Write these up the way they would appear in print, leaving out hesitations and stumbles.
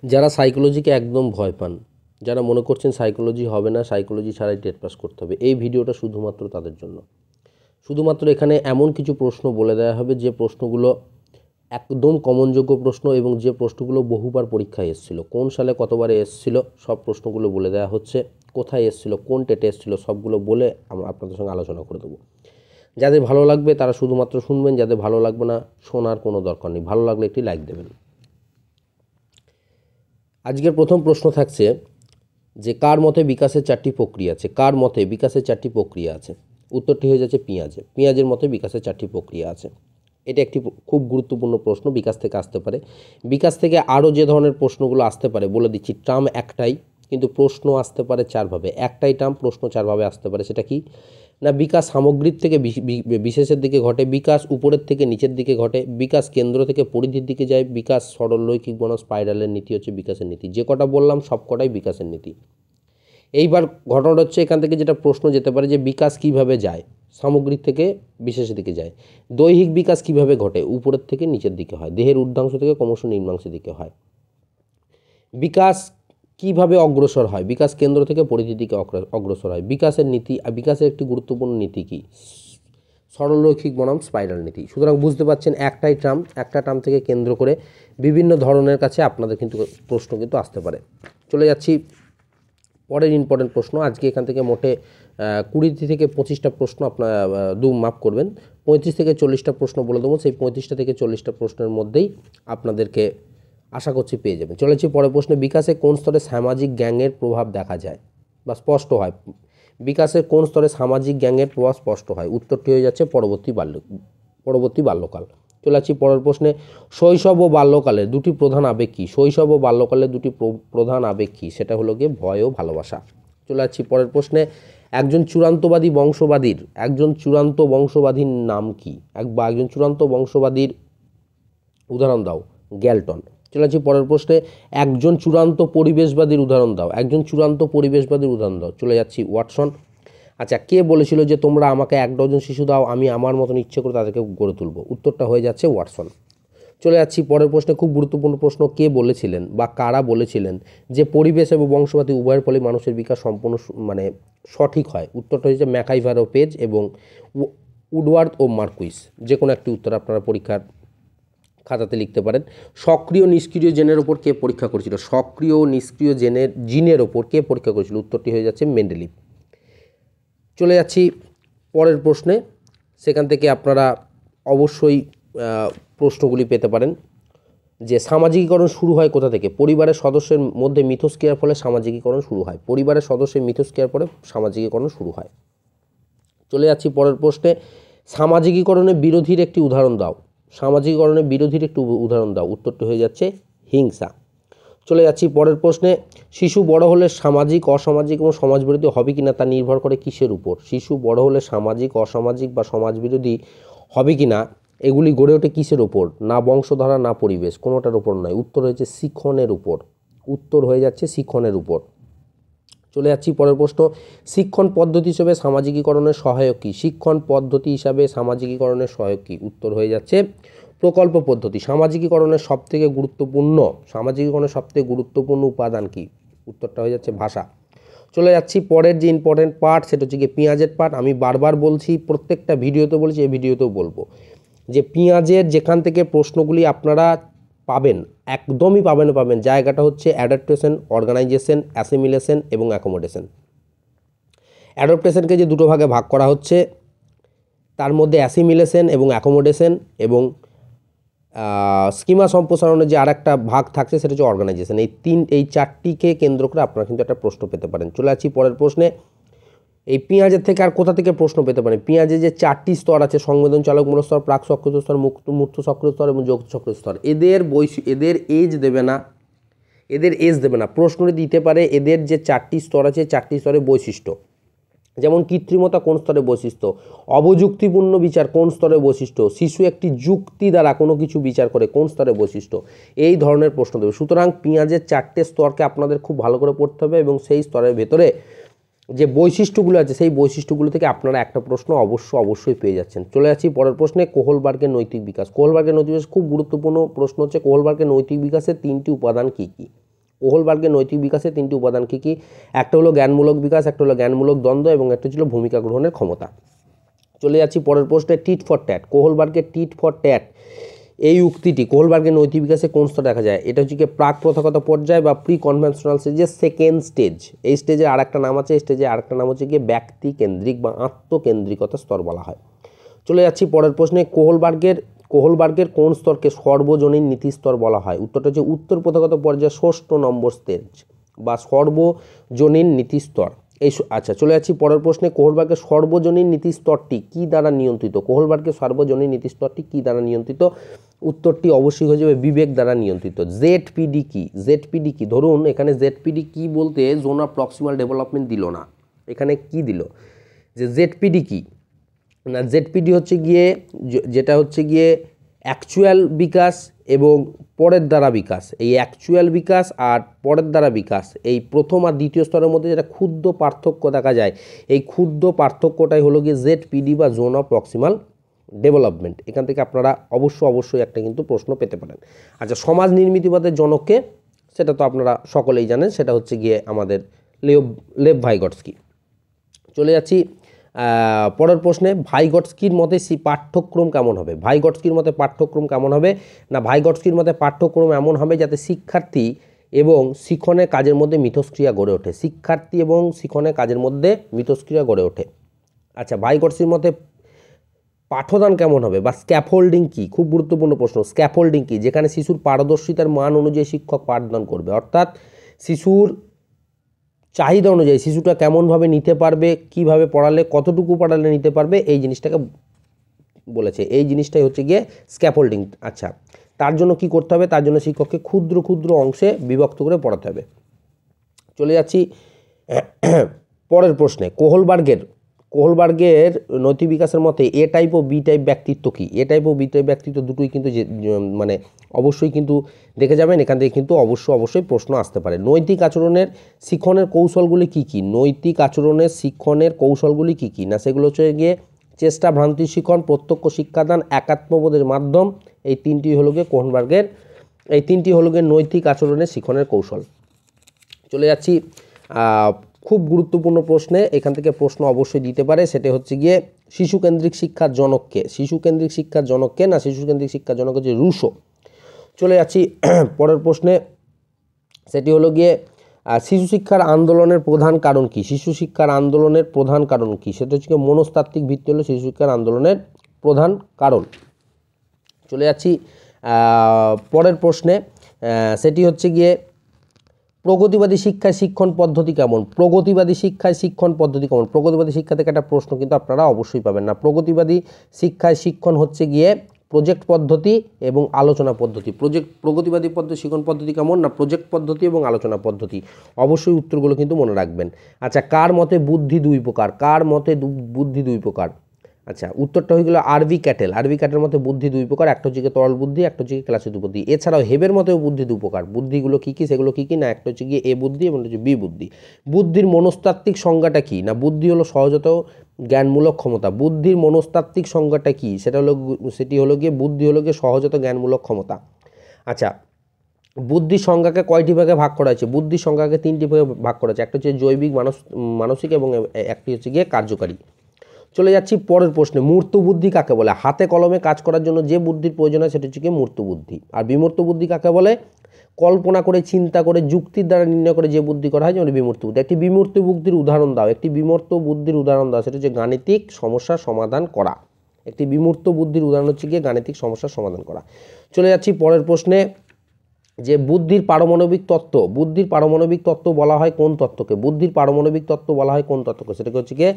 যারা সাইকোলজিকে একদম ভয় পান, যারা মনে করছেন সাইকোলজি হবে না, সাইকোলজি ছাড়াই টেট পাস করতে হবে, এই ভিডিওটা শুধুমাত্র তাদের জন্য। শুধুমাত্র এখানে এমন কিছু প্রশ্ন বলে দেওয়া হবে যে প্রশ্নগুলো একদম কমনযোগ্য প্রশ্ন এবং যে প্রশ্নগুলো বহুবার পরীক্ষায় এসেছিল, কোন সালে কতবারে এসেছিল সব প্রশ্নগুলো বলে দেওয়া হচ্ছে, কোথায় এসেছিল, কোন টেটে এসেছিল, সবগুলো বলে আমরা আপনাদের সঙ্গে আলোচনা করে দেবো। যাদের ভালো লাগবে তারা শুধুমাত্র শুনবেন, যাদের ভালো লাগবে না শোনার কোনো দরকার নেই, ভালো লাগলে একটি লাইক দেবেন। আজকের প্রথম প্রশ্ন থাকছে যে কার মতে বিকাশের চারটি প্রক্রিয়া আছে, কার মতে বিকাশের চারটি প্রক্রিয়া আছে। উত্তরটি হয়ে যাচ্ছে পেঁয়াজের মতে বিকাশের চারটি প্রক্রিয়া আছে। এটা একটি খুব গুরুত্বপূর্ণ প্রশ্ন, বিকাশ থেকে আসতে পারে। বিকাশ থেকে আরও যে ধরনের প্রশ্নগুলো আসতে পারে বলে দিচ্ছি, টার্ম একটাই কিন্তু প্রশ্ন আসতে পারে চারভাবে, একটাই টার্ম প্রশ্ন চারভাবে আসতে পারে। সেটা কি না, বিকাশ সামগ্রিক থেকে বিশেষের দিকে ঘটে, বিকাশ উপরের থেকে নিচের দিকে ঘটে, বিকাশ কেন্দ্র থেকে পরিধির দিকে যায়, বিকাশ সরলরৈখিক বনাম স্পাইরালের নীতি হচ্ছে বিকাশের নীতি। যে কটা বললাম সব কটাই বিকাশের নীতি। এইবার ঘটনাটা হচ্ছে এখান থেকে যেটা প্রশ্ন যেতে পারে যে বিকাশ কিভাবে যায়, সামগ্রিক থেকে বিশেষের দিকে যায়। দৈহিক বিকাশ কিভাবে ঘটে, উপরের থেকে নিচের দিকে হয়, দেহের ঊর্ধ্বাংশ থেকে ক্রমশ নিম্নাংশের দিকে হয়। বিকাশ কিভাবে অগ্রসর হয়, বিকাশ কেন্দ্র থেকে পরিধির দিকে অগ্রসর হয়। বিকাশের নীতি, বিকাশের একটি গুরুত্বপূর্ণ নীতি কি, সরলরৈখিক বনাম স্পাইরাল নীতি। সুতরাং বুঝতে পারছেন একটাই টার্ম, একটা টার্ম থেকে কেন্দ্র করে বিভিন্ন ধরনের কাছে আপনাদের কিন্তু প্রশ্ন কিন্তু আসতে পারে। চলে যাচ্ছি পরের ইম্পর্টেন্ট প্রশ্ন। আজকে এখান থেকে মোটে 20 থেকে 25টা প্রশ্ন আপনার মাফ করবেন, 35 থেকে 40টা প্রশ্ন বলে দেবো। সেই 35টা থেকে 40টা প্রশ্নের মধ্যেই আপনাদেরকে আশা করছি পেয়ে যাবেন। চলেছি পরের প্রশ্নে, বিকাশে কোন স্তরে সামাজিক গ্যাংয়ের প্রভাব দেখা যায় বা স্পষ্ট হয়। বিকাশের কোন স্তরে সামাজিক গ্যাংয়ের প্রভাব স্পষ্ট হয়। উত্তরটি হয়ে যাচ্ছে পরবর্তী বাল্যকাল। চলে আসছি পরের প্রশ্নে, শৈশব ও বাল্যকালের দুটি প্রধান আবেগ কী। শৈশব ও বাল্যকালের দুটি প্রধান আবেগ কী, সেটা হলো গিয়ে ভয় ও ভালোবাসা। চলে আসছি পরের প্রশ্নে, একজন চূড়ান্ত বংশবাদীর নাম কি, একজন চূড়ান্ত বংশবাদীর উদাহরণ দাও। গ্যালটন। চলে আসছি পরের প্রশ্নে, একজন চূড়ান্ত পরিবেশবাদীর উদাহরণ দাও। চলে যাচ্ছি ওয়াটসন। আচ্ছা, কে বলেছিল যে তোমরা আমাকে 1 ডজন শিশু দাও, আমি আমার মতন ইচ্ছে করে তাদেরকে গড়ে তুলব। উত্তরটা হয়ে যাচ্ছে ওয়াটসন। চলে যাচ্ছি পরের প্রশ্নে, খুব গুরুত্বপূর্ণ প্রশ্ন, কে বলেছিলেন বা কারা বলেছিলেন যে পরিবেশ এবং বংশবাদী উভয়ের ফলে মানুষের বিকাশ সম্পূর্ণ সঠিক হয়। উত্তরটা হচ্ছে ম্যাকাইভার ও পেজ এবং উডওয়ার্থ ও মার্কুইস। যে কোনো একটি উত্তর আপনারা পরীক্ষার খাতাতে লিখতে পারেন। সক্রিয় নিষ্ক্রিয় জিনের ওপর কে পরীক্ষা করেছিল, সক্রিয় নিষ্ক্রিয় জিনের ওপর কে পরীক্ষা করেছিল। উত্তরটি হয়ে যাচ্ছে মেন্ডেলিভ। চলে যাচ্ছি পরের প্রশ্নে, সেখান থেকে আপনারা অবশ্যই প্রশ্নগুলি পেতে পারেন যে সামাজিকীকরণ শুরু হয় কোথা থেকে। পরিবারের সদস্যের মধ্যে মিথস্ক্রিয়ার ফলে সামাজিকীকরণ শুরু হয়। পরিবারের সদস্যের মিথস্ক্রিয়ার পরে সামাজিকীকরণ শুরু হয়। চলে যাচ্ছি পরের প্রশ্নে, সামাজিকীকরণের বিরোধীর একটি উদাহরণ দাও। উত্তরটি হয়ে যাচ্ছে হিংসা। চলে যাচ্ছি পরের প্রশ্নে, শিশু বড় হলে সামাজিক, অসামাজিক এবং সমাজবিরোধী হবে কিনা তা নির্ভর করে কিসের উপর। শিশু বড় হলে সামাজিক, অসামাজিক বা সমাজবিরোধী হবে কিনা এগুলি গড়ে ওঠে কিসের উপর, না বংশধারা না পরিবেশ, কোনোটার উপর নয়। উত্তর হয়েছে শিক্ষণের উপর। চলে যাচ্ছি পরের প্রশ্ন, শিক্ষণ পদ্ধতি হিসেবে সামাজিকীকরণের সহায়ক কী। উত্তর হয়ে যাচ্ছে প্রকল্প পদ্ধতি। সামাজিকীকরণের সবথেকে গুরুত্বপূর্ণ উপাদান কি। উত্তরটা হয়ে যাচ্ছে ভাষা। চলে যাচ্ছি পরের যে ইম্পর্টেন্ট পার্ট, সেটা হচ্ছে গিয়ে পেঁয়াজের পার্ট। আমি বারবার বলছি, প্রত্যেকটা ভিডিওতে বলছি, এই ভিডিওতেও বলবো যে পেঁয়াজের যেখান থেকে প্রশ্নগুলি আপনারা পাবেন, একদমই পাবেন জায়গাটা হচ্ছে অ্যাডাপ্টেশন, অর্গানাইজেশন, অ্যাসিমিলেশন এবং অ্যাকোমোডেশন। অ্যাডাপ্টেশনকে যে দুটো ভাগে ভাগ করা হচ্ছে, তার মধ্যে অ্যাসিমিলেশন এবং অ্যাকোমোডেশন এবং স্কিমা সম্প্রসারণের যে আরেকটা ভাগ থাকছে সেটা হচ্ছে অর্গানাইজেশন। এই চারটিকে কেন্দ্র করে আপনারা কিন্তু একটা প্রশ্ন পেতে পারেন। চলে আসছি পরের প্রশ্নে, এই পেঁয়াজের থেকে আর কোথা থেকে প্রশ্ন পেতে পারেন। পেঁয়াজের যে 4টি স্তর আছে, সংবেদন চালকমূল স্তর, প্রাক সক্রিয় স্তর, মূর্ত সক্রিয় স্তর এবং যৌথ সক্রিয় স্তর, এদের এজ দেবে না। প্রশ্নটি দিতে পারে এদের যে 4টি স্তর আছে, 4টি স্তরের বৈশিষ্ট্য, যেমন কৃত্রিমতা কোন স্তরের বৈশিষ্ট্য, অবযুক্তিপূর্ণ বিচার কোন স্তরের বৈশিষ্ট্য, শিশু একটি যুক্তি দ্বারা কোনো কিছু বিচার করে কোন স্তরের বৈশিষ্ট্য, এই ধরনের প্রশ্ন দেবে। সুতরাং পেঁয়াজের 4টে স্তরকে আপনাদের খুব ভালো করে পড়তে হবে এবং সেই স্তরের ভেতরে যে বৈশিষ্ট্যগুলো আছে সেই বৈশিষ্ট্যগুলো থেকে আপনারা একটা প্রশ্ন অবশ্যই পেয়ে যাচ্ছেন। চলে যাচ্ছি পরের প্রশ্নে, কোহলবার্গের নৈতিক বিকাশ। খুব গুরুত্বপূর্ণ প্রশ্ন হচ্ছে কোহলবার্গের নৈতিক বিকাশের 3টি উপাদান কী কী। কোহলবার্গের নৈতিক বিকাশের তিনটি উপাদান কী কী? একটা হলো জ্ঞানমূলক বিকাশ, একটা হলো জ্ঞানমূলক দ্বন্দ্ব এবং একটা ছিল ভূমিকা গ্রহণের ক্ষমতা। চলে যাচ্ছি পরের প্রশ্নে, tit for tat. কোহলবার্গের tit for tat এই উক্তিটি কোহলবার্গের নৈতিক বিকাশে কোন স্তরে দেখা যায়? এটা হচ্ছে কি প্রাক প্রথাগত পর্যায় বা প্রি কনভেনশনাল স্টেজের সেকেন্ড স্টেজ। এই স্টেজের আরেকটা নাম আছে, এই স্টেজের আরেকটা নাম হচ্ছে গিয়ে ব্যক্তিকেন্দ্রিক বা আত্মকেন্দ্রিকতা স্তর বলা হয়। চলে যাচ্ছি পরের প্রশ্নে, কোহলবার্গের কোন স্তরকে সর্বজনীন নীতি স্তর বলা হয়? উত্তরটা হচ্ছে উত্তর প্রথাগত পর্যায়ে 6 নম্বর স্টেজ বা সর্বজনীন নীতি স্তর। আচ্ছা, চলে যাচ্ছি পরের প্রশ্নে, কোহলবার্গের সর্বজনীন নীতি স্তরটি কী দ্বারা নিয়ন্ত্রিত? কোহলবার্গের সর্বজনীন নীতি স্তরটি কী দ্বারা নিয়ন্ত্রিত? উত্তরটি অবশ্যই হয়ে যাবে বিবেক দ্বারা নিয়ন্ত্রিত। জেডপিডি কি? জেডপিডি কি? ধরুন এখানে জেডপিডি কি বলতে জোন অফ প্রক্সিমাল ডেভেলপমেন্ট দিল না, এখানে কি দিল যে জেডপিডি কি না, জেডপিডি হচ্ছে গিয়ে যেটা হচ্ছে গিয়ে অ্যাকচুয়াল বিকাশ এবং পরের দ্বারা বিকাশ। এই অ্যাকচুয়াল বিকাশ আর পরের দ্বারা বিকাশ, এই প্রথম আর দ্বিতীয় স্তরের মধ্যে যেটা ক্ষুদ্র পার্থক্য দেখা যায়, এই ক্ষুদ্র পার্থক্যটাই হলো গিয়ে জেডপিডি বা জোন অফ প্রক্সিমাল ডেভেলপমেন্ট। এখান থেকে আপনারা অবশ্যই একটা কিন্তু প্রশ্ন পেতে পারেন। আচ্ছা, সমাজ নির্মিতিবাদের জনককে, সেটা তো আপনারা সকলেই জানেন, সেটা হচ্ছে গিয়ে আমাদের লেভ ভাইগটস্কি। চলে যাচ্ছি পরের প্রশ্নে, ভাইগটস্কির মতে পাঠ্যক্রম কেমন হবে? ভাইগটস্কির মতে পাঠ্যক্রম কেমন হবে না, ভাইগটস্কির মতে পাঠ্যক্রম এমন হবে যাতে শিক্ষার্থী এবং শিক্ষণের কাজের মধ্যে মিথস্ক্রিয়া গড়ে ওঠে। শিক্ষার্থী এবং শিক্ষণের কাজের মধ্যে মিথস্ক্রিয়া গড়ে ওঠে। আচ্ছা, ভাইগটস্কির মতে পাঠদান কেমন হবে বা স্ক্যাফোল্ডিং কি? খুব গুরুত্বপূর্ণ প্রশ্ন। স্ক্যাফোল্ডিং কি? যেখানে শিশুর পারদর্শিতার মান অনুযায়ী শিক্ষক পাঠদান করবে, অর্থাৎ শিশুর চাহিদা অনুযায়ী শিশুটা কেমনভাবে নিতে পারবে, কিভাবে পড়ালে, কতটুকু পড়ালে নিতে পারবে, এই জিনিসটাকে বলেছে। এই জিনিসটাই হচ্ছে গিয়ে স্ক্যাফোল্ডিং। আচ্ছা, তার জন্য কি করতে হবে? তার জন্য শিক্ষককে ক্ষুদ্র ক্ষুদ্র অংশে বিভক্ত করে পড়াতে হবে। চলে যাচ্ছি পরের প্রশ্নে, কোহলবার্গের নৈতিক বিকাশের মতে এ টাইপ ও বি টাইপ ব্যক্তিত্ব কী? এ টাইপ ও বি টাইপ ব্যক্তিত্ব দুটোই কিন্তু মানে অবশ্যই কিন্তু দেখে যাবেন, এখান থেকে কিন্তু অবশ্যই প্রশ্ন আসতে পারে। নৈতিক আচরণের শিক্ষণের কৌশলগুলি কী কী? নৈতিক আচরণের শিক্ষণের কৌশলগুলি কী কী না, সেগুলো হচ্ছে গিয়ে চেষ্টা, ভ্রান্তি শিক্ষণ, প্রত্যক্ষ শিক্ষাদান, একাত্মবোধের মাধ্যম। এই তিনটি হলো গিয়ে কোহলবার্গের, এই তিনটি হলো গিয়ে নৈতিক আচরণের শিক্ষণের কৌশল। চলে যাচ্ছি খুব গুরুত্বপূর্ণ প্রশ্নে, এখান থেকে প্রশ্ন অবশ্যই দিতে পারে। সেটা হচ্ছে গিয়ে শিশুকেন্দ্রিক শিক্ষার জনককে? শিশুকেন্দ্রিক শিক্ষার জনককে না, শিশুকেন্দ্রিক শিক্ষার জনক হচ্ছে রুশো। চলে যাচ্ছি পরের প্রশ্নে, সেটি হলো গিয়ে শিশু শিক্ষার আন্দোলনের প্রধান কারণ কি? শিশু শিক্ষার আন্দোলনের প্রধান কারণ কি? সেটা হচ্ছে গিয়ে মনস্তাত্ত্বিক ভিত্তি হলো শিশু শিক্ষার আন্দোলনের প্রধান কারণ। চলে যাচ্ছি পরের প্রশ্নে, সেটি হচ্ছে গিয়ে প্রগতিবাদী শিক্ষায় শিক্ষণ পদ্ধতি কেমন? প্রগতিবাদী শিক্ষায় শিক্ষণ পদ্ধতি কেমন? প্রগতিবাদী শিক্ষা থেকে একটা প্রশ্ন কিন্তু আপনারা অবশ্যই পাবেন না। প্রগতিবাদী শিক্ষায় শিক্ষণ হচ্ছে গিয়ে প্রজেক্ট পদ্ধতি এবং আলোচনা পদ্ধতি। প্রগতিবাদী শিক্ষণ পদ্ধতি কেমন না, প্রজেক্ট পদ্ধতি এবং আলোচনা পদ্ধতি। অবশ্যই উত্তরগুলো কিন্তু মনে রাখবেন। আচ্ছা, কার মতে বুদ্ধি দুই প্রকার? কার মতে বুদ্ধি দুই প্রকার? আচ্ছা, উত্তরটা হয়ে গেল আরভি ক্যাটেল। আরভি ক্যাটেল মতে বুদ্ধি দুই প্রকার, একটা হচ্ছে গিয়ে তরল বুদ্ধি, একটা হচ্ছে গিয়ে ক্লাসিক বুদ্ধি। এছাড়াও হেবের মতেও বুদ্ধি দু প্রকার। বুদ্ধিগুলো কী কী? সেগুলো কী কী না, একটা হচ্ছে গিয়ে এ বুদ্ধি এবং হচ্ছে বি বুদ্ধি। বুদ্ধির মনস্তাত্ত্বিক সংজ্ঞাটা কী না, বুদ্ধি হলো সহজাত জ্ঞানমূলক ক্ষমতা। বুদ্ধির মনস্তাত্ত্বিক সংজ্ঞাটা কী? সেটি হলো গিয়ে বুদ্ধি হলো গিয়ে সহজাত জ্ঞানমূলক ক্ষমতা। আচ্ছা, বুদ্ধির সংজ্ঞাকে কয়টি ভাগে ভাগ করা হয়েছে? বুদ্ধির সংজ্ঞাকে তিনটি ভাগে ভাগ করা হয়েছে, একটা হচ্ছে জৈবিক, মানসিক এবং একটি হচ্ছে গিয়ে কার্যকারী। চলে যাচ্ছি পরের প্রশ্নে, মূর্ত বুদ্ধি কাকে বলে? হাতে কলমে কাজ করার জন্য যে বুদ্ধির প্রয়োজন হয় সেটা হচ্ছে গিয়ে মূর্ত বুদ্ধি। আর বিমূর্ত বুদ্ধি কাকে বলে? কল্পনা করে, চিন্তা করে, যুক্তির দ্বারা নির্ণয় করে যে বুদ্ধি করা হয় যেমন বিমূর্ত বুদ্ধি। একটি বিমূর্ত বুদ্ধির উদাহরণ দাও। একটি বিমূর্ত বুদ্ধির উদাহরণ দাও, সেটা হচ্ছে গাণিতিক সমস্যার সমাধান করা। একটি বিমূর্ত বুদ্ধির উদাহরণ হচ্ছে গিয়ে গাণিতিক সমস্যার সমাধান করা। চলে যাচ্ছি পরের প্রশ্নে, যে বুদ্ধির পারমাণবিক তত্ত্ব, বুদ্ধির পারমাণবিক তত্ত্ব বলা হয় কোন তত্ত্বকে? বুদ্ধির পারমাণবিক তত্ত্ব বলা হয় কোন তত্ত্বকে? সেটাকে হচ্ছে গিয়ে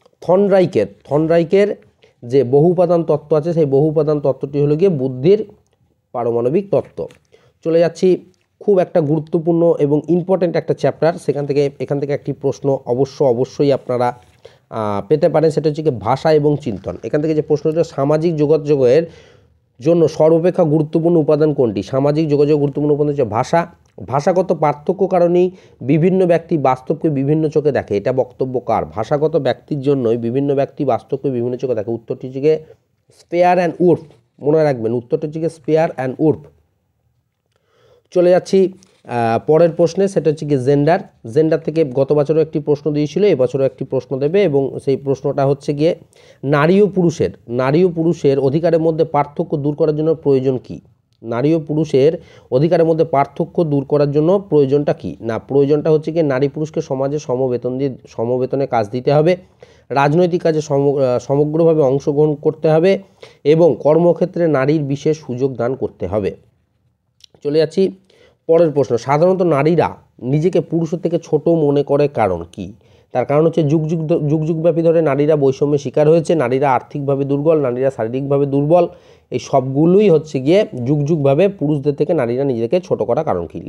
থর্নডাইকের যে বহুপাদান তত্ত্ব আছে, সেই বহুপাদান তত্ত্বটি হলো গিয়ে বুদ্ধির পারমাণবিক তত্ত্ব। চলে যাচ্ছি খুব একটা গুরুত্বপূর্ণ এবং ইম্পর্ট্যান্ট একটা চ্যাপ্টার, এখান থেকে একটি প্রশ্ন অবশ্যই আপনারা পেতে পারেন। সেটা হচ্ছে গিয়ে ভাষা এবং চিন্তন। এখান থেকে যে প্রশ্নটা, সামাজিক যোগাযোগের জন্য সর্বাপেক্ষা গুরুত্বপূর্ণ উপাদান কোনটি? সামাজিক যোগাযোগ গুরুত্বপূর্ণ উপাদান হচ্ছে ভাষা। ভাষাগত পার্থক্য কারণেই বিভিন্ন ব্যক্তি বাস্তবকে বিভিন্ন চোখে দেখে, এটা বক্তব্য কার? ভাষাগত ব্যক্তির জন্যই বিভিন্ন ব্যক্তি বাস্তবকে বিভিন্ন চোখে দেখে। উত্তরটি হচ্ছে গিয়ে স্পেয়ার অ্যান্ড উর্ফ। মনে রাখবেন, উত্তরটি হচ্ছে গিয়ে স্পেয়ার অ্যান্ড উর্ফ। চলে যাচ্ছি পরের প্রশ্নে সেটা হচ্ছে কি জেন্ডার। জেন্ডার থেকে গত বছরও একটি প্রশ্ন দিয়েছিল, এবছরও একটি প্রশ্ন দেবে, এবং সেই প্রশ্নটা হচ্ছে গিয়ে নারী ও পুরুষের অধিকারের মধ্যে পার্থক্য দূর করার জন্য প্রয়োজন কি। নারী ও পুরুষের অধিকারের মধ্যে পার্থক্য দূর করার জন্য প্রয়োজনটা কি না, প্রয়োজনটা হচ্ছে কি নারী পুরুষকে সমাজে সমবেতনে কাজ দিতে হবে, রাজনৈতিক কাজে সমগ্রভাবে অংশগ্রহণ করতে হবে এবং কর্মক্ষেত্রে নারীর বিশেষ সুযোগ দান করতে হবে। চলে যাচ্ছি পরের প্রশ্ন। সাধারণত নারীরা নিজেকে পুরুষের থেকে ছোট মনে করে কারণ কি। তার কারণ হচ্ছে যুগব্যাপী ধরে নারীরা বৈষম্যের শিকার হয়েছে, নারীরা আর্থিকভাবে দুর্বল, নারীরা শারীরিকভাবে দুর্বল, এই সবগুলোই হচ্ছে গিয়ে যুগভাবে পুরুষদের থেকে নারীরা নিজেকে ছোট করা কারণ কি।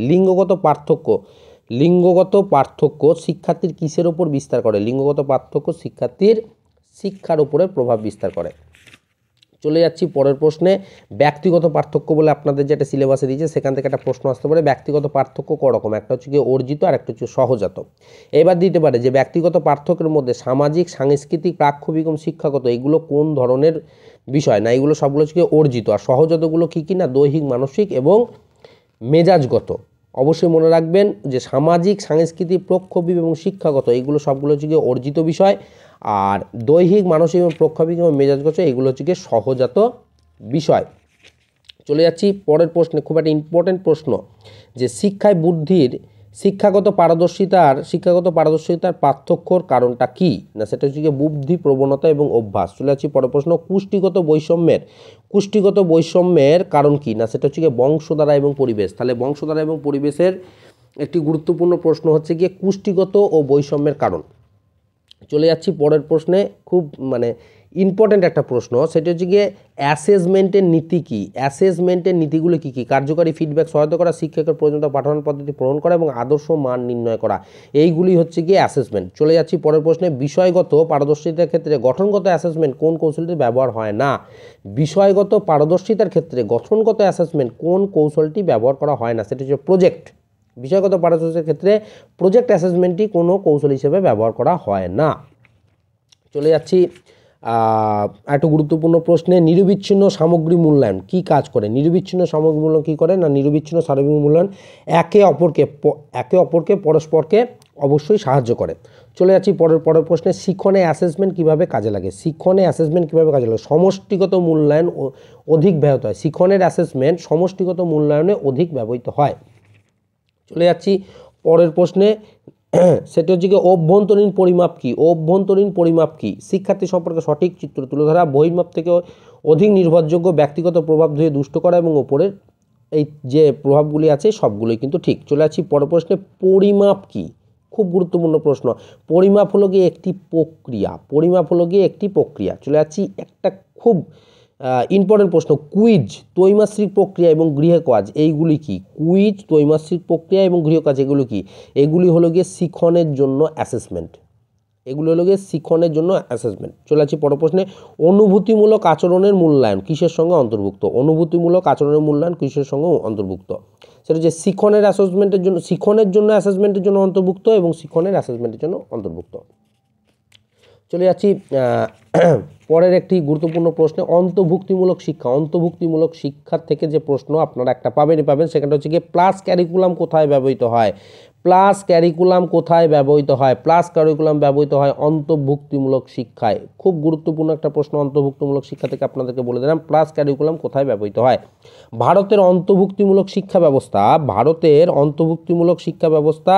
লিঙ্গগত পার্থক্য শিক্ষার্থীর কিসের ওপর বিস্তার করে। লিঙ্গগত পার্থক্য শিক্ষার্থীর শিক্ষার উপরে প্রভাব বিস্তার করে। চলে যাচ্ছি পরের প্রশ্নে। ব্যক্তিগত পার্থক্য বলে আপনাদের যেটা সিলেবাসে দিয়েছে সেখান থেকে একটা প্রশ্ন আসতে পারে। ব্যক্তিগত পার্থক্য রকম, একটা হচ্ছে গিয়ে অর্জিত আর একটা হচ্ছে সহজাত। এবার দিতে পারে যে ব্যক্তিগত পার্থক্যের মধ্যে সামাজিক, সাংস্কৃতিক, প্রাক্ষোভিক এবং শিক্ষাগত এগুলো কোন ধরনের বিষয় না, এগুলো সবগুলো হচ্ছে গিয়ে অর্জিত। আর সহজাতগুলো কী কী না, দৈহিক, মানসিক এবং মেজাজগত। অবশ্যই মনে রাখবেন যে সামাজিক, সাংস্কৃতিক, প্রাক্ষোভিক এবং শিক্ষাগত এইগুলো সবগুলো হচ্ছে গিয়ে অর্জিত বিষয়, আর দৈহিক, মানসিক এবং প্রাক্ষোভিক এবং মেজাজগত এগুলো হচ্ছে গিয়ে সহজাত বিষয়। চলে যাচ্ছি পরের প্রশ্নে, খুব একটা ইম্পর্টেন্ট প্রশ্ন, যে শিক্ষাগত পারদর্শিতার পার্থক্যর কারণটা কি না, সেটা হচ্ছে গিয়ে বুদ্ধি, প্রবণতা এবং অভ্যাস। চলে যাচ্ছি পরের প্রশ্ন। কুষ্টিগত বৈষম্যের কারণ কি না, সেটা হচ্ছে গিয়ে বংশধারা এবং পরিবেশ। তাহলে বংশধারা এবং পরিবেশের একটি গুরুত্বপূর্ণ প্রশ্ন হচ্ছে গিয়ে কুষ্টিগত ও বৈষম্যের কারণ। চলে যাচ্ছি পরের প্রশ্নে, খুব ইম্পর্ট্যান্ট একটা প্রশ্ন, সেটা হচ্ছে গিয়ে অ্যাসেসমেন্টের নীতি কী। অ্যাসেসমেন্টের নীতিগুলো কী কী। কার্যকারী ফিডব্যাক সহায়তা করা, শিক্ষকের প্রয়োজনীয়তা পাঠন পদ্ধতি প্রণয়ন করা এবং আদর্শ মান নির্ণয় করা, এইগুলি হচ্ছে গিয়ে অ্যাসেসমেন্ট। চলে যাচ্ছি পরের প্রশ্নে। বিষয়গত পারদর্শিতার ক্ষেত্রে গঠনগত অ্যাসেসমেন্ট কোন কৌশলটি ব্যবহার হয় না। বিষয়গত পারদর্শিতার ক্ষেত্রে গঠনগত অ্যাসেসমেন্ট কোন কৌশলটি ব্যবহার করা হয় না, সেটা হচ্ছে প্রজেক্ট। বিষয়গত পারদর্শিতার ক্ষেত্রে প্রজেক্ট অ্যাসেসমেন্টটি কোনো কৌশল হিসেবে ব্যবহার করা হয় না। চলে যাচ্ছি একটা গুরুত্বপূর্ণ প্রশ্নে। নিরবিচ্ছিন্ন সামগ্রী মূল্যায়ন কি কাজ করে। নিরবিচ্ছিন্ন সামগ্রী মূল্যায়ন কী করে না, নিরবিচ্ছিন্ন সামগ্রী মূল্যায়ন একে অপরকে পরস্পরকে অবশ্যই সাহায্য করে। চলে যাচ্ছি পরের প্রশ্নে। শিক্ষণে অ্যাসেসমেন্ট কীভাবে কাজে লাগে। সমষ্টিগত মূল্যায়ন অধিক ব্যবহৃত হয়। শিক্ষণের অ্যাসেসমেন্ট সমষ্টিগত মূল্যায়নে অধিক ব্যবহৃত হয়। চলে যাচ্ছি পরের প্রশ্নে, সেটা হচ্ছে কি অভ্যন্তরীণ পরিমাপ কি। শিক্ষার্থী সম্পর্কে সঠিক চিত্র তুলে ধরা, বহির্মাপ থেকে অধিক নির্ভরযোগ্য, ব্যক্তিগত প্রভাব ধুয়ে দুষ্ট করা এবং ওপরের এই যে প্রভাবগুলি আছে সবগুলোই কিন্তু ঠিক। চলে আসছি পরের প্রশ্নে। পরিমাপ কি, খুব গুরুত্বপূর্ণ প্রশ্ন। পরিমাপ হলো গিয়ে একটি প্রক্রিয়া। চলে যাচ্ছি একটা খুব ইম্পর্টেন্ট প্রশ্ন। কুইজ, ত্রৈমাসিক প্রক্রিয়া এবং গৃহকাজ এইগুলি কি। কুইজ, ত্রৈমাসিক প্রক্রিয়া এবং গৃহকাজ এগুলো কি। এগুলি হলো গিয়ে শিক্ষণের জন্য অ্যাসেসমেন্ট। চলে যাচ্ছি পরের প্রশ্নে। অনুভূতিমূলক আচরণের মূল্যায়ন কিসের সঙ্গে অন্তর্ভুক্ত। সেটা হচ্ছে শিক্ষণের অ্যাসেসমেন্টের জন্য অন্তর্ভুক্ত এবং শিক্ষণের অ্যাসেসমেন্টের জন্য অন্তর্ভুক্ত। চলে যাচ্ছি পরের একটি গুরুত্বপূর্ণ প্রশ্নে। অন্তর্ভুক্তিমূলক শিক্ষার থেকে যে প্রশ্ন আপনারা একটা পাবেন, সেখানটা হচ্ছে গিয়ে প্লাস ক্যারিকুলাম কোথায় ব্যবহৃত হয়। প্লাস ক্যারিকুলাম ব্যবহৃত হয় অন্তর্ভুক্তিমূলক শিক্ষায়। খুব গুরুত্বপূর্ণ একটা প্রশ্ন, অন্তর্ভুক্তিমূলক শিক্ষা থেকে আপনাদেরকে বলে দিলাম প্লাস ক্যারিকুলাম কোথায় ব্যবহৃত হয়। ভারতের অন্তর্ভুক্তিমূলক শিক্ষা ব্যবস্থা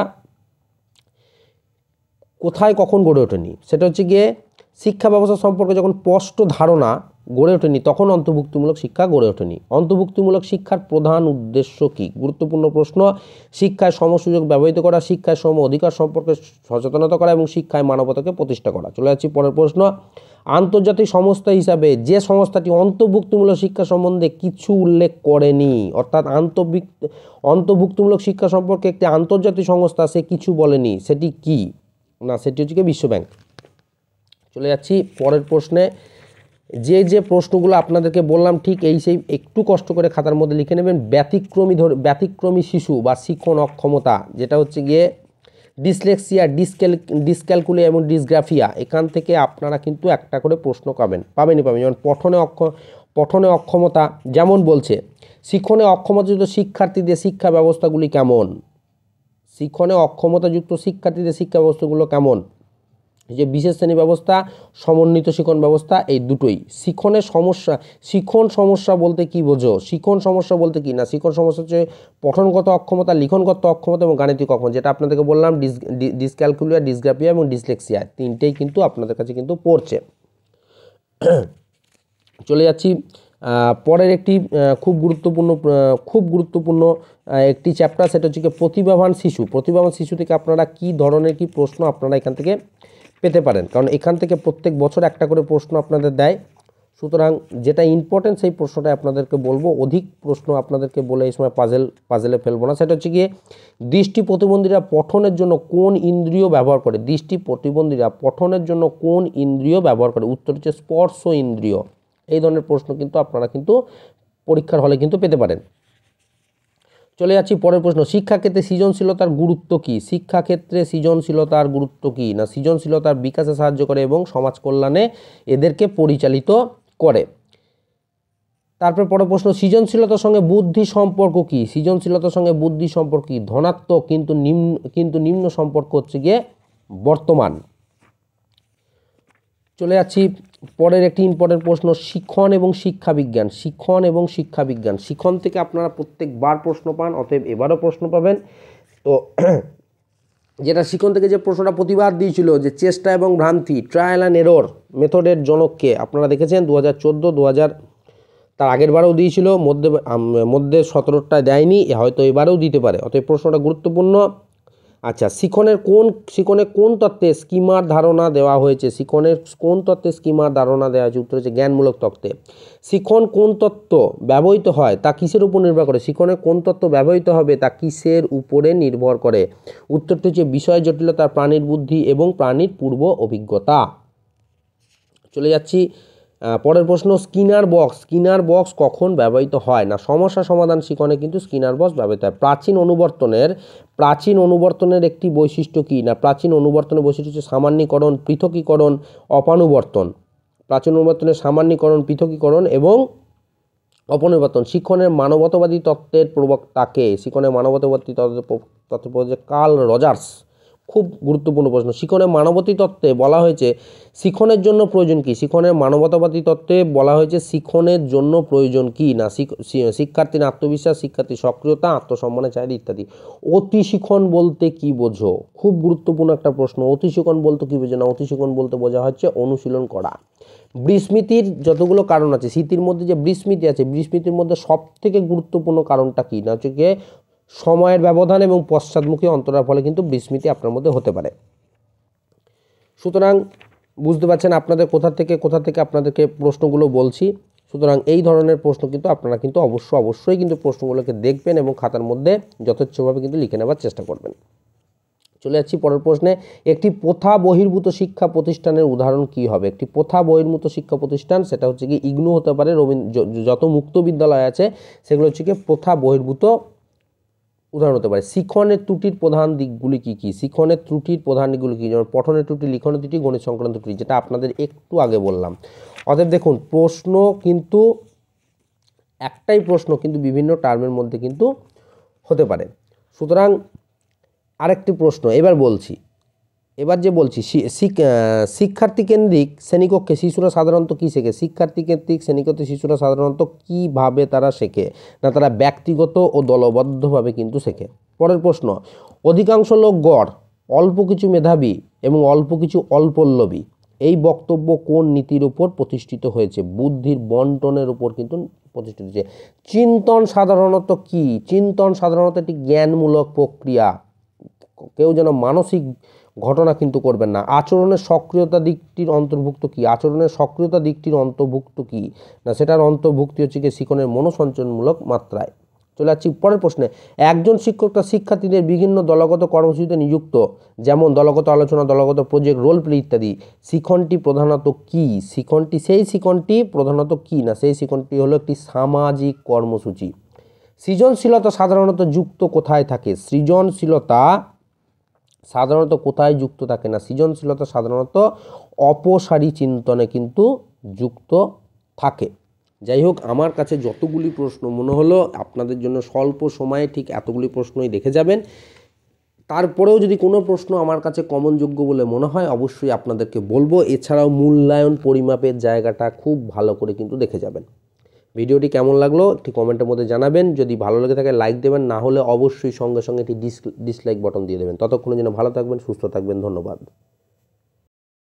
কোথায় কখন গড়ে ওঠেনি। সেটা হচ্ছে গিয়ে শিক্ষা ব্যবস্থা সম্পর্কে যখন স্পষ্ট ধারণা গড়ে ওঠেনি তখন অন্তর্ভুক্তিমূলক শিক্ষা গড়ে ওঠেনি। অন্তর্ভুক্তিমূলক শিক্ষার প্রধান উদ্দেশ্য কী, গুরুত্বপূর্ণ প্রশ্ন। শিক্ষায় সমসুযোগ ব্যবহৃত করা, শিক্ষায় সম অধিকার সম্পর্কে সচেতনতা করা এবং শিক্ষায় মানবতাকে প্রতিষ্ঠা করা। চলে যাচ্ছি পরের প্রশ্ন। আন্তর্জাতিক সংস্থা হিসাবে যে সংস্থাটি অন্তর্ভুক্তিমূলক শিক্ষা সম্বন্ধে কিছু উল্লেখ করেনি, অর্থাৎ অন্তর্ভুক্তিমূলক শিক্ষা সম্পর্কে একটি আন্তর্জাতিক সংস্থা সে কিছু বলেনি, সেটি কি না, সেটি হচ্ছে বিশ্ব ব্যাংক। চলে যাচ্ছি পরের প্রশ্নে। যে প্রশ্নগুলো আপনাদেরকে বললাম ঠিক সেই একটু কষ্ট করে খাতার মধ্যে লিখে নেবেন। ব্যতিক্রমী শিশু বা শিক্ষণ অক্ষমতা, যেটা হচ্ছে গিয়ে ডিসলেক্সিয়া, ডিসক্যালকুলিয়া এবং ডিসগ্রাফিয়া, এখান থেকে আপনারা কিন্তু একটা করে প্রশ্ন পাবেনই। যেমন পঠনে অক্ষমতা, যেমন বলছে শিক্ষণে অক্ষমতাযুক্ত শিক্ষার্থীদের শিক্ষা ব্যবস্থাগুলি কেমন, শিক্ষণে অক্ষমতাযুক্ত শিক্ষার্থীদের শিক্ষা ব্যবস্থাগুলো কেমন? এই যে বিশেষ শ্রেণী ব্যবস্থা, সমন্বিত শিক্ষণ ব্যবস্থা, এই দুটোই। শিক্ষণের সমস্যা, শিক্ষণ সমস্যা বলতে কি বোঝো? শিক্ষণ সমস্যা বলতে কি না, শিক্ষণ সমস্যা হচ্ছে পঠনগত অক্ষমতা, লিখনগত অক্ষমতা এবং গাণিতিক অক্ষমতা, যেটা আপনাদেরকে বললাম ডিসক্যালকুলিয়া, ডিসগ্রাফিয়া এবং ডিসলেক্সিয়া, তিনটেই কিন্তু আপনাদের কাছে কিন্তু পড়ছে। চলে যাচ্ছি পরের একটি খুব গুরুত্বপূর্ণ একটি চ্যাপ্টার, সেটা হচ্ছে প্রতিভাবান শিশু। প্রতিভাবান শিশু থেকে আপনারা কি ধরনের কি প্রশ্ন আপনারা এখান থেকে পেতে পারেন, কারণ এখান থেকে প্রত্যেক বছর একটা করে প্রশ্ন আপনাদের দেয়। সুতরাং যেটা ইম্পর্টেন্ট সেই প্রশ্নটাই আপনাদেরকে বলবো, অধিক প্রশ্ন আপনাদেরকে বলে এই সময় পাজেলে ফেলবো না। সেটা হচ্ছে গিয়ে দৃষ্টি প্রতিবন্ধীরা পঠনের জন্য কোন ইন্দ্রিয় ব্যবহার করে? দৃষ্টি প্রতিবন্ধীরা পঠনের জন্য কোন ইন্দ্রিয় ব্যবহার করে? উত্তর হচ্ছে স্পর্শ ইন্দ্রিয়। এই ধরনের প্রশ্ন কিন্তু আপনারা কিন্তু পরীক্ষার হলে কিন্তু পেতে পারেন। চলে যাচ্ছি পরের প্রশ্ন, শিক্ষাক্ষেত্রে সৃজনশীলতার গুরুত্ব কী? শিক্ষাক্ষেত্রে সৃজনশীলতার গুরুত্ব কী? না সৃজনশীলতার বিকাশে সাহায্য করে এবং সমাজ কল্যাণে এদেরকে পরিচালিত করে। তারপর পরের প্রশ্ন, সৃজনশীলতার সঙ্গে বুদ্ধি সম্পর্ক কী? সৃজনশীলতার সঙ্গে বুদ্ধি সম্পর্ক কী? ধনাত্মক কিন্তু নিম্ন সম্পর্ক হচ্ছে গিয়ে বর্তমান। চলে যাচ্ছি পরের একটি ইম্পর্টেন্ট প্রশ্ন, শিক্ষণ এবং শিক্ষাবিজ্ঞান। শিক্ষণ এবং শিক্ষাবিজ্ঞান, শিক্ষণ থেকে আপনারা প্রত্যেকবার প্রশ্ন পান, অতএব এবারও প্রশ্ন পাবেন। তো যেটা শিক্ষণ থেকে যে প্রশ্নটা প্রতিবার দিয়েছিল, যে চেষ্টা এবং ভ্রান্তি, ট্রায়াল অ্যান্ড এরর মেথডের জনককে, আপনারা দেখেছেন 2014, 2000 তার আগের বারেও দিয়েছিল, মধ্যে 17টায় দেয়নি, হয়তো এবারেও দিতে পারে, অতএব প্রশ্নটা গুরুত্বপূর্ণ। আচ্ছা, শিক্ষণে কোন তত্ত্বে স্কিমার ধারণা দেওয়া হয়েছে? শিক্ষণের কোন তত্ত্বে স্কিমার ধারণা দেওয়া হয়েছে? উত্তর হচ্ছে জ্ঞানমূলক তত্ত্বে। শিক্ষণ কোন তত্ত্ব ব্যবহৃত হয় তা কিসের উপর নির্ভর করে? শিক্ষণে কোন তত্ত্ব ব্যবহৃত হবে তা কিসের উপরে নির্ভর করে? উত্তরটি হচ্ছে বিষয় জটিলতা, প্রাণীর বুদ্ধি এবং প্রাণীর পূর্ব অভিজ্ঞতা। চলে যাচ্ছি পরের প্রশ্ন, স্কিনার বক্স কখন ব্যবহৃত হয়? না সমস্যা সমাধান শিক্ষণে কিন্তু স্কিনার বক্স ব্যবহৃত হয়। প্রাচীন অনুবর্তনের একটি বৈশিষ্ট্য কী? না প্রাচীন অনুবর্তনের বৈশিষ্ট্য হচ্ছে সামান্যীকরণ, পৃথকীকরণ, অপানুবর্তন। প্রাচীন অনুবর্তনের সামান্যীকরণ, পৃথকীকরণ এবং অপরিবর্তন। শিক্ষণের মানবতাবাদী তত্ত্বের প্রবক্তাকে? শিক্ষণের মানবতাবাদী তত্ত্বের প্রবক্তা কার্ল রজার্স। খুব গুরুত্বপূর্ণ প্রশ্ন। শিক্ষণের মানবতাবাদী তত্ত্বে বলা হয়েছে শিক্ষণের জন্য প্রয়োজন কী? শিক্ষণের মানবতাবাদী তত্ত্বে বলা হয়েছে শিক্ষণের জন্য প্রয়োজন কী? না শিক্ষার্থীর আত্মবিশ্বাস, শিক্ষার্থীর সক্রিয়তা, আত্মসম্মানের চাহিদা ইত্যাদি। অতি শিক্ষণ বলতে কী বোঝো? খুব গুরুত্বপূর্ণ একটা প্রশ্ন। অতি শিক্ষণ বলতে কী বোঝো? না অতি শিক্ষণ বলতে বোঝা হচ্ছে অনুশীলন করা। বিস্মৃতির যতগুলো কারণ আছে, স্মৃতির মধ্যে যে বিস্মৃতি আছে, বিস্মৃতির মধ্যে সবথেকে গুরুত্বপূর্ণ কারণটা কী? না হচ্ছে গিয়ে সময়ের ব্যবধান এবং পশ্চাৎমুখী অন্তরার ফলে কিন্তু বিস্মৃতি আপনার মধ্যে হতে পারে। সুতরাং বুঝতে পারছেন আপনাদের কোথা থেকে আপনাদেরকে প্রশ্নগুলো বলছি। সুতরাং এই ধরনের প্রশ্ন কিন্তু আপনারা কিন্তু অবশ্যই কিন্তু প্রশ্নগুলোকে দেখবেন এবং খাতার মধ্যে যথেচ্ছভাবে কিন্তু লিখে নেওয়ার চেষ্টা করবেন। চলে যাচ্ছি পরের প্রশ্নে, একটি প্রথা বহির্ভূত শিক্ষা প্রতিষ্ঠানের উদাহরণ কী হবে? একটি প্রথা বহির্ভূত শিক্ষা প্রতিষ্ঠান, সেটা হচ্ছে কি ইগনু হতে পারে, যত মুক্ত বিদ্যালয় আছে সেগুলো হচ্ছে কি প্রথা বহির্ভূত উদাহরণ হতে পারে। শিক্ষণের ত্রুটির প্রধান দিকগুলি কী কী? শিক্ষণের ত্রুটির প্রধান দিকগুলি কী? যেমন পঠনের ত্রুটি, লিখনের ত্রুটি, গণিত সংক্রান্ত ত্রুটি, যেটা আপনাদের একটু আগে বললাম। অতএব দেখুন, প্রশ্ন কিন্তু একটাই প্রশ্ন কিন্তু বিভিন্ন টার্মের মধ্যে কিন্তু হতে পারে। সুতরাং আরেকটি প্রশ্ন এবার যে বলছি শিক্ষার্থী কেন্দ্রিক শ্রেণীকক্ষে শিশুরা সাধারণত কী শেখে? শিক্ষার্থী কেন্দ্রিক শ্রেণীকক্ষে শিশুরা সাধারণত কীভাবে তারা শেখে? না তারা ব্যক্তিগত ও দলবদ্ধভাবে কিন্তু শেখে। পরের প্রশ্ন, অধিকাংশ লোক গড়, অল্প কিছু মেধাবী এবং অল্প কিছু অল্পল্লবী, এই বক্তব্য কোন নীতির উপর প্রতিষ্ঠিত হয়েছে? বুদ্ধির বন্টনের উপর কিন্তু প্রতিষ্ঠিত হয়েছে। চিন্তন সাধারণত কি? চিন্তন সাধারণত একটি জ্ঞানমূলক প্রক্রিয়া। কেউ যেন মানসিক ঘটনা কিন্তু করবেন না। আচরণের সক্রিয়তা দিকটির অন্তর্ভুক্ত কি? আচরণের সক্রিয়তা দিকটির অন্তর্ভুক্ত কি? না সেটার অন্তর্ভুক্তি হচ্ছে কি শিক্ষণের মনোসঞ্চারমূলক মাত্রায়। চলে যাচ্ছি পরের প্রশ্নে, একজন শিক্ষক তার শিক্ষার্থীদের বিভিন্ন দলগত কর্মসূচিতে নিযুক্ত, যেমন দলগত আলোচনা, দলগত প্রজেক্ট, রোল প্লে ইত্যাদি। শিক্ষণটি প্রধানত কি? শিক্ষণটি প্রধানত কি? না সেই শিক্ষণটি হলো একটি সামাজিক কর্মসূচি। সৃজনশীলতা সাধারণত যুক্ত কোথায় থাকে? সৃজনশীলতা সাধারণত কোথায় যুক্ত থাকে? না সৃজনশীলতা সাধারণত অপসারী চিন্তনে কিন্তু যুক্ত থাকে। যাই হোক, আমার কাছে যতগুলি প্রশ্ন মনে হলো আপনাদের জন্য স্বল্প সময়ে ঠিক এতগুলি প্রশ্নই দেখে যাবেন। তারপরেও যদি কোনো প্রশ্ন আমার কাছে কমনযোগ্য বলে মনে হয় অবশ্যই আপনাদেরকে বলবো। এছাড়াও মূল্যায়ন পরিমাপের জায়গাটা খুব ভালো করে কিন্তু দেখে যাবেন। ভিডিওটি কেমন লাগলো একটি কমেন্টের মধ্যে জানাবেন। যদি ভালো লেগে থাকে লাইক দেবেন, না হলে অবশ্যই সঙ্গে সঙ্গে একটি ডিসলাইক বটন দিয়ে দেবেন। ততক্ষণের জন্য ভালো থাকবেন, সুস্থ থাকবেন, ধন্যবাদ।